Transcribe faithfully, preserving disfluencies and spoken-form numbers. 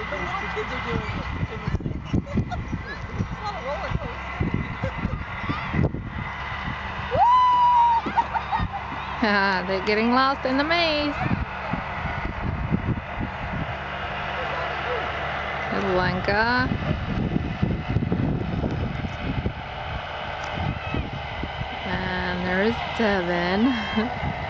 The kids are doing it. It's not a roller coaster. They're getting lost in the maze. There's Lenka. And there's Devin.